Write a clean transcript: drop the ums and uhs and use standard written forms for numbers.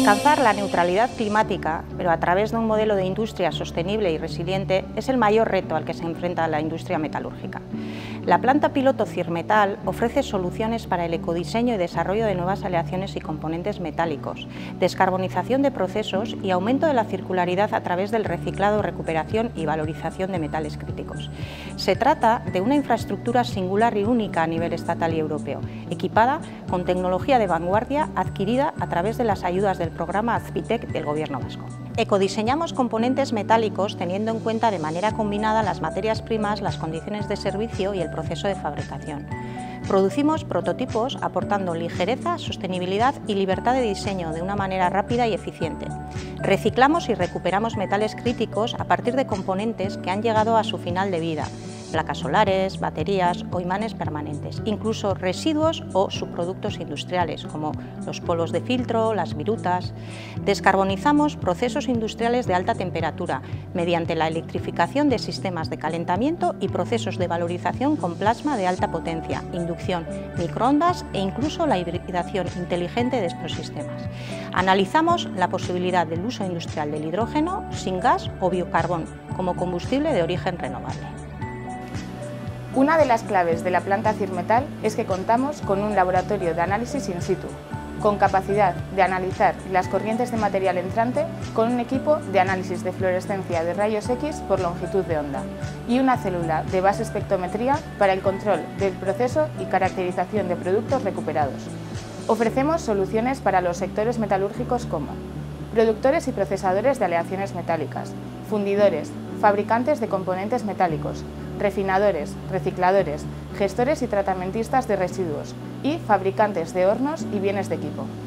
Alcanzar la neutralidad climática, pero a través de un modelo de industria sostenible y resiliente, es el mayor reto al que se enfrenta la industria metalúrgica. La planta piloto Cirmetal ofrece soluciones para el ecodiseño y desarrollo de nuevas aleaciones y componentes metálicos, descarbonización de procesos y aumento de la circularidad a través del reciclado, recuperación y valorización de metales críticos. Se trata de una infraestructura singular y única a nivel estatal y europeo, equipada con tecnología de vanguardia adquirida a través de las ayudas del programa Azpitec del Gobierno vasco. Ecodiseñamos componentes metálicos teniendo en cuenta de manera combinada las materias primas, las condiciones de servicio y el proceso de fabricación. Producimos prototipos aportando ligereza, sostenibilidad y libertad de diseño de una manera rápida y eficiente. Reciclamos y recuperamos metales críticos a partir de componentes que han llegado a su final de vida, placas solares, baterías o imanes permanentes, incluso residuos o subproductos industriales como los polos de filtro, las virutas. Descarbonizamos procesos industriales de alta temperatura mediante la electrificación de sistemas de calentamiento y procesos de valorización con plasma de alta potencia, inducción, microondas e incluso la hibridación inteligente de estos sistemas. Analizamos la posibilidad del uso industrial del hidrógeno sin gas o biocarbón como combustible de origen renovable. Una de las claves de la planta Cirmetal es que contamos con un laboratorio de análisis in situ, con capacidad de analizar las corrientes de material entrante con un equipo de análisis de fluorescencia de rayos X por longitud de onda y una célula de base espectrometría para el control del proceso y caracterización de productos recuperados. Ofrecemos soluciones para los sectores metalúrgicos como productores y procesadores de aleaciones metálicas, fundidores, fabricantes de componentes metálicos, refinadores, recicladores, gestores y tratamentistas de residuos y fabricantes de hornos y bienes de equipo.